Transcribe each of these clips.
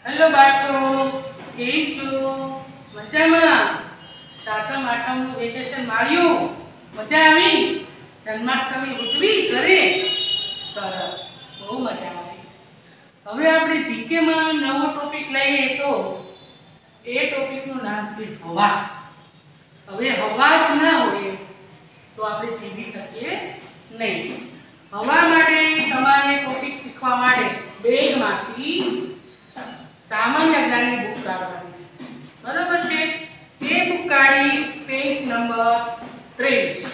Hello બાળકો, કેમ છો? મજામાં? સાતમ આઠમનું વેકેશન માણ્યું? મજા આવી? જન્માષ્ટમી ઉજવી ઘરે? સરસ, બહુ મજા આવી. હવે આપણે જીકેમાં નવો ટોપિક લઈએ તો એ ટોપિકનું નામ છે હવા. હવે હવા જ ના હોય તો આપણે જીવી શકીએ નહીં. હવા માટે તમારે ટોપિક શીખવા માટે બેગમાંથી સામાન્ય જ્ઞાનની બુક કાઢવાની છે. બરાબર છે? એ બુક કાઢી પેજ નંબર 23.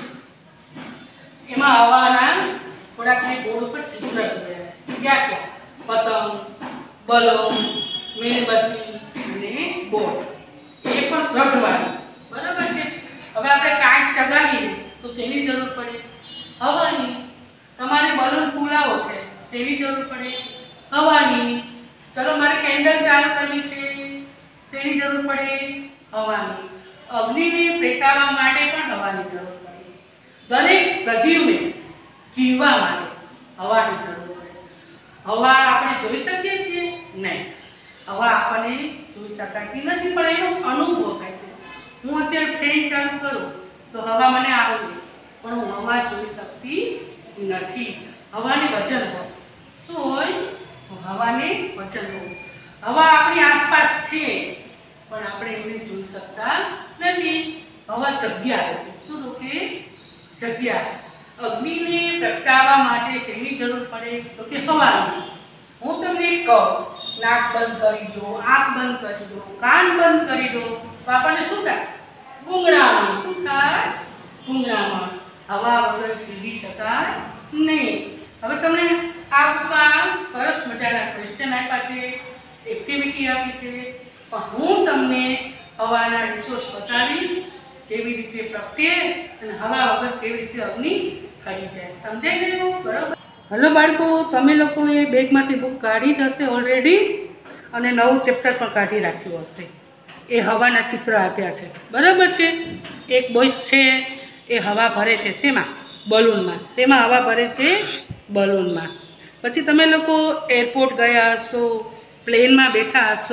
એમાં હવાના થોડાક મેં બોર્ડ ઉપર ચિત્ર દોર્યા છે. ક્યાં ક્યાં? પતંગ, બલૂન, મીણબત્તી અને બોટ. એ પણ સઢવાળી. બરાબર છે? હવે આપણે કાચ ચગાવીએ તો શેની જરૂર પડે? હવાની. તમારે બલૂન ફૂલાવો છે, શેની જરૂર પડે? હવાની. ચલો મારે કેન્ડલ ચાલુ કરવી છે, શેની જરૂર પડે? હવાની. અગ્નિને પેટાવવા માટે પણ હવાની જરૂર પડે. દરેક સજીવને જીવવા માટે હવાની જરૂર પડે. હવા આપણે જોઈ શકીએ છીએ? નહીં. હવા આપણને જોઈ શકાતી નથી, પણ એનો અનુભવ થાય છે. હું અત્યારે ફેન ચાલુ કરું તો હવા મને આવે, પણ હું હવા જોઈ શકતી નથી. હવાને વજન હોય. શું હોય? હવાને વજન હોય. હવા આપણી આસપાસ છે, પણ આપણે એને જોઈ શકતા નથી. હવા જગ્યા રોકે. શું રોકે? જગ્યા. અગ્નિને પ્રગટાવવા માટે શેની જરૂર પડે? તો કે હવાની. હું તમને કહું, નાક બંધ કરી દો, આંખ બંધ કરી દો, કાન બંધ કરી દો, તો આપણને શું થાય? ગૂંગળામણ. શું થાય? ગૂંગળામણ. હવા વગર જીવી શકાય નહીં. હવે તમને આ બુકમાં સરસ મજાના ક્વેશ્ચન આપ્યા છે, એક્ટિવિટી આપી છે, પણ હું તમને હવાના રિસોર્સ બતાવીશ, કેવી રીતે પ્રગટે અને હવા વગર કેવી રીતે અગ્નિ કરી જાય. સમજાઈ ગયું? બરાબર? હલો બાળકો, તમે લોકોએ બેગમાંથી બુક કાઢી જ હશે ઓલરેડી, અને નવું ચેપ્ટર પણ કાઢી રાખ્યું હશે. એ હવાના ચિત્ર આપ્યા છે. બરાબર છે? એક બોય છે, એ હવા ભરે છે. શેમાં? બલૂનમાં. શેમાં હવા ભરે છે? બલૂનમાં. પછી તમે લોકો એરપોર્ટ ગયા હશો, પ્લેનમાં બેઠા હશો.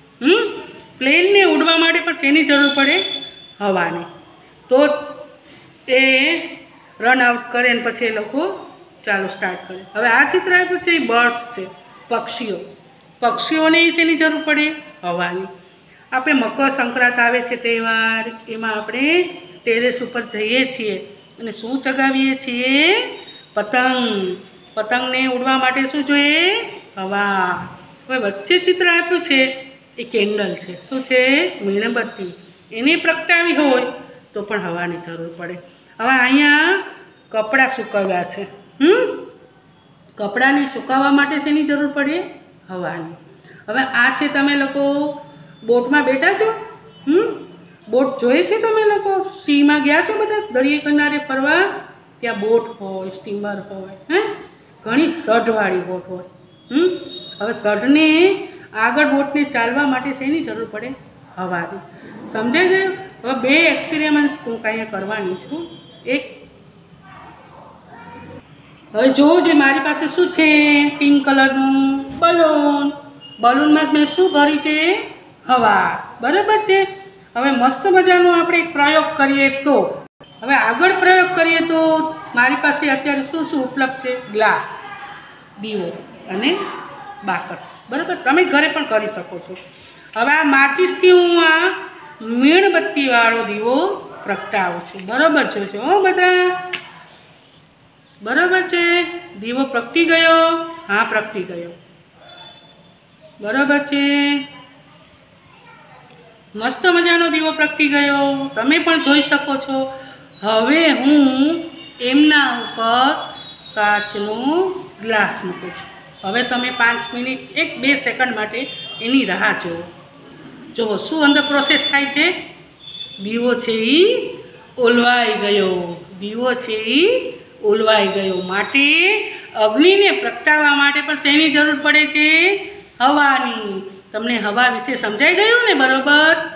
પ્લેનને ઉડવા માટે પણ શેની જરૂર પડે? હવાની. તો એ રન આઉટ કરે ને પછી એ લોકો ચાલો સ્ટાર્ટ કરે. હવે આ ચિત્ર આપ્યું છે, એ બર્ડ્સ છે, પક્ષીઓ. પક્ષીઓને શેની જરૂર પડે? હવાની. આપણે મકર સંક્રાંત આવે છે તહેવાર, એમાં આપણે ટેરેસ ઉપર જઈએ છીએ અને શું ચગાવીએ છીએ? પતંગ. પતંગને ઉડવા માટે શું જોઈએ? હવા. હવે વચ્ચે ચિત્ર આપ્યું છે, એ કેન્ડલ છે. શું છે? મીણબત્તી. એને પ્રગટાવી હોય તો પણ હવાની જરૂર પડે. હવે અહીંયા કપડાં સુકવ્યા છે. કપડાને સુકાવવા માટે શેની જરૂર પડે? હવાની. હવે આ છે, તમે લોકો બોટમાં બેઠા છો? બોટ જોઈએ છે તમે લોકો? સીમાં ગયા છો બધા? દરિયા કિનારે ફરવા? ત્યાં બોટ હોય, સ્ટીમર હોય, ઘણી સઢવાળી બોટ હોય. હવે સઢને આગળ બોટને ચાલવા માટે શેની જરૂર પડે? હવાની. સમજાઈ ગયું? હવે બે એક્સપેરિમેન્ટ હું અહીંયા કરવાની છું. એક હવે જો જે મારી પાસે શું છે, પિંક કલરનું બલૂન. બલૂનમાં મેં શું ભરી છે? હવા. બરાબર છે? હવે મસ્ત મજાનો આપણે એક પ્રયોગ કરીએ તો, હવે આગળ પ્રયોગ કરીએ તો મારી પાસે અત્યારે શું શું ઉપલબ્ધ છે? ગ્લાસ, દીવો અને બાકસ. બરાબર? તમે ઘરે પણ કરી શકો છો. હવે આ માચિસથી હું આ મીણબત્તીવાળો દીવો પ્રગટાવું છું. બરાબર જોજો બધા. બરાબર છે? દીવો પ્રગટી ગયો? હા, પ્રગટી ગયો. બરાબર છે? મસ્ત મજાનો દીવો પ્રગટી ગયો. તમે પણ જોઈ શકો છો. હવે હું એમના ઉપર કાચનો ગ્લાસ મૂકું છું. હવે તમે 5 મિનિટ 1-2 સેકન્ડ માટે એની રાહ જુઓ. જુઓ શું અંદર પ્રોસેસ થાય છે. દીવો છે એ ઓલવાઈ ગયો. દીવો છે એ ઓલવાઈ ગયો. માટે અગ્નિને પ્રગટાવવા માટે પણ શેની જરૂર પડે છે? હવાની. તમને હવા વિશે સમજાઈ ગયું ને? બરોબર?